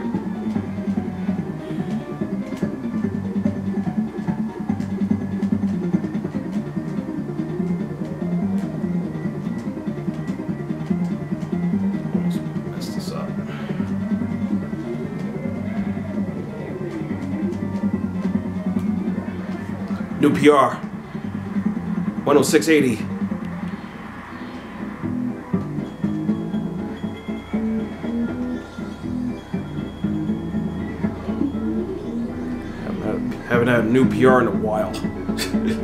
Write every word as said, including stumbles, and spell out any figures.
New P R, one oh six eighty. Haven't had, haven't had a new P R in a while.